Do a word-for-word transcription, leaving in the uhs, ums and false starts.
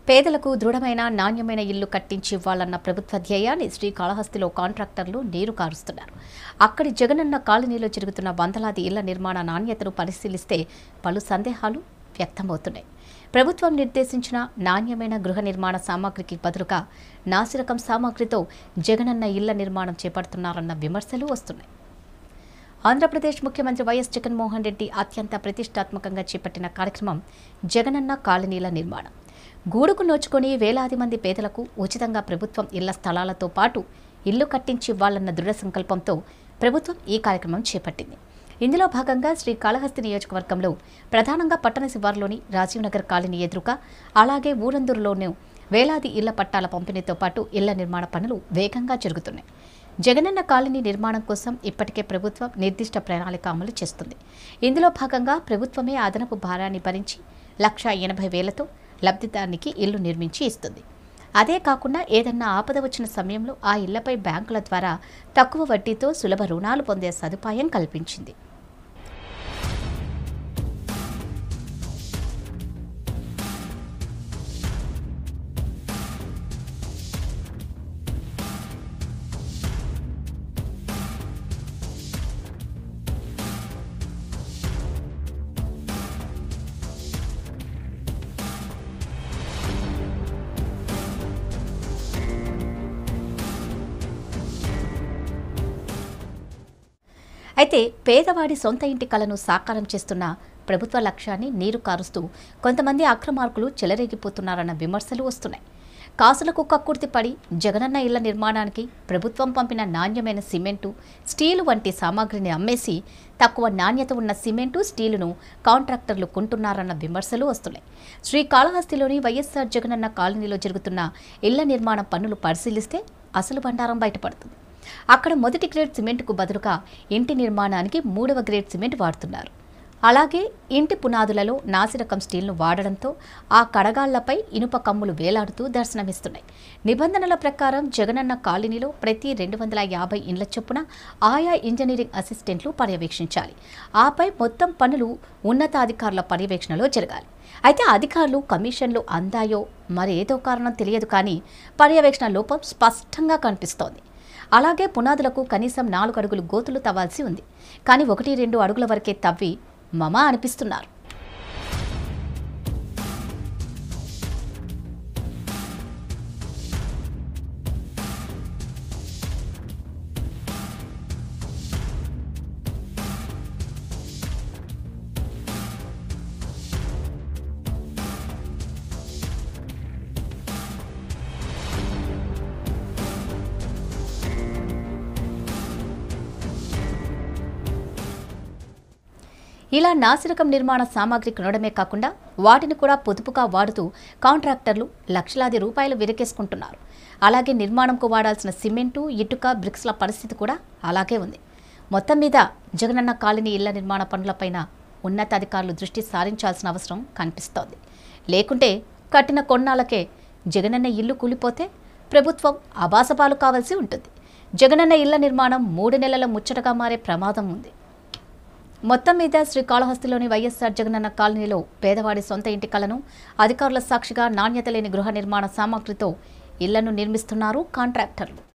పేదలకు దృఢమైన నాణ్యమైన ఇల్లు కట్టించి ఇవ్వాలన్న ప్రభుత్వ ధ్యేయాన్ని శ్రీకాళహస్తిలో కాంట్రాక్టర్లు నీరు కారుస్తున్నారు. అక్కడి జగనన్న కాలనీలో జరుగుతున్న వందలాది ఇళ్ల నిర్మాణ నాణ్యతను పరిశీలిస్తే పలు సందేహాలు వ్యక్తమవుతున్నాయి. ప్రభుత్వం నిర్దేశించిన నాణ్యమైన గృహ నిర్మాణ సామాగ్రికి బదులుగా నాసిరకం సామాగ్రితో జగనన్న ఇళ్ల నిర్మాణం చేపడుతున్నారన్న విమర్శలు వస్తున్నాయి. ఆంధ్రప్రదేశ్ ముఖ్యమంత్రి వైఎస్ జగన్మోహన్ రెడ్డి అత్యంత ప్రతిష్టాత్మకంగా చేపట్టిన కార్యక్రమం జగనన్న కాలనీల నిర్మాణం. గూడుకు నోచుకొని వేలాది మంది పేదలకు ఉచితంగా ప్రభుత్వం ఇళ్ల స్థలాలతో పాటు ఇల్లు కట్టించి ఇవ్వాలన్న దృఢ సంకల్పంతో ప్రభుత్వం ఈ కార్యక్రమం చేపట్టింది. ఇందులో భాగంగా శ్రీకాళహస్తి నియోజకవర్గంలో ప్రధానంగా పట్టణ శివారులోని రాజీవ్ నగర్ కాలనీ ఎదురుగా, అలాగే ఊరందూరులోనూ వేలాది ఇళ్ల పట్టాల పంపిణీతో పాటు ఇళ్ల నిర్మాణ పనులు వేగంగా జరుగుతున్నాయి. జగనన్న కాలనీ నిర్మాణం కోసం ఇప్పటికే ప్రభుత్వం నిర్దిష్ట ప్రణాళిక అమలు చేస్తుంది. ఇందులో భాగంగా ప్రభుత్వమే అదనపు భారాన్ని భరించి లక్ష ఎనభై వేలతో లబ్ధిదారునికి ఇల్లు నిర్మించి ఇస్తుంది. అదే కాకుండా ఏదన్నా ఆపద వచ్చిన సమయంలో ఆ ఇళ్లపై బ్యాంకుల ద్వారా తక్కువ వడ్డీతో సులభ రుణాలు పొందే సదుపాయం కల్పించింది. అయితే పేదవాడి సొంత ఇంటి కలను సాకారం చేస్తున్న ప్రభుత్వ లక్ష్యాన్ని నీరు కారుస్తూ కొంతమంది అక్రమార్కులు చెలరేగిపోతున్నారన్న విమర్శలు వస్తున్నాయి. కాసులకు కక్కుర్తి పడి జగనన్న ఇళ్ల నిర్మాణానికి ప్రభుత్వం పంపిన నాణ్యమైన సిమెంటు, స్టీలు వంటి సామాగ్రిని అమ్మేసి తక్కువ నాణ్యత ఉన్న సిమెంటు, స్టీలును కాంట్రాక్టర్లు కొంటున్నారన్న విమర్శలు వస్తున్నాయి. శ్రీకాళహస్తిలోని వైఎస్ఆర్ జగనన్న కాలనీలో జరుగుతున్న ఇళ్ల నిర్మాణ పనులు పరిశీలిస్తే అసలు బండారం బయటపడుతుంది. అక్కడ మొదటి గ్రేడ్ సిమెంట్కు బదులుగా ఇంటి నిర్మాణానికి మూడవ గ్రేడ్ సిమెంట్ వాడుతున్నారు. అలాగే ఇంటి పునాదులలో నాసిరకం స్టీల్ను వాడడంతో ఆ కడగాళ్లపై ఇనుప కమ్ములు వేలాడుతూ దర్శనమిస్తున్నాయి. నిబంధనల ప్రకారం జగనన్న కాలనీలో ప్రతి రెండు వందల యాభై ఇండ్ల చొప్పున ఆయా ఇంజనీరింగ్ అసిస్టెంట్లు పర్యవేక్షించాలి. ఆపై మొత్తం పనులు ఉన్నతాధికారుల పర్యవేక్షణలో జరగాలి. అయితే అధికారులు కమిషన్లు అందాయో మరేదో కారణం తెలియదు, కానీ పర్యవేక్షణ లోపం స్పష్టంగా కనిపిస్తోంది. అలాగే పునాదులకు కనీసం నాలుగు అడుగులు గోతులు తవ్వాల్సి ఉంది, కానీ ఒకటి రెండు అడుగుల వరకే తవ్వి మమా అనిపిస్తున్నారు. ఇలా నాసిరకం నిర్మాణ సామాగ్రి కొనడమే కాకుండా వాటిని కూడా పొదుపుగా వాడుతూ కాంట్రాక్టర్లు లక్షలాది రూపాయలు విరకేసుకుంటున్నారు. అలాగే నిర్మాణంకు వాడాల్సిన సిమెంటు, ఇటుక, బ్రిక్స్ల పరిస్థితి కూడా అలాగే ఉంది. మొత్తం మీద జగనన్న కాలనీ ఇళ్ల నిర్మాణ పనులపైన ఉన్నతాధికారులు దృష్టి సారించాల్సిన అవసరం కనిపిస్తోంది. లేకుంటే కట్టిన కొన్నాళ్ళకే జగనన్న ఇల్లు కూలిపోతే ప్రభుత్వం అబాసపాలు కావాల్సి ఉంటుంది. జగనన్న ఇళ్ల నిర్మాణం మూడు నెలల ముచ్చటగా మారే ప్రమాదం ఉంది. మొత్తం మీద శ్రీకాళహస్తిలోని వైఎస్ఆర్ జగనన్న కాలనీలో పేదవాడి సొంత ఇంటి కలను అధికారుల సాక్షిగా నాణ్యత లేని గృహ నిర్మాణ సామాగ్రితో ఇళ్లను నిర్మిస్తున్నారు కాంట్రాక్టర్లు.